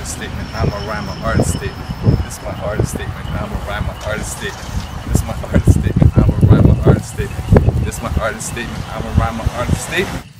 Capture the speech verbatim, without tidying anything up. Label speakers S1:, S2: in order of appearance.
S1: artist statement. I'm a rhyme, an artist statement. This is my artist statement. I'm a rhyme, an artist statement. This is my artist statement. I'm a rhyme, an artist statement. This is my artist statement. I'm a rhyme, an artist statement.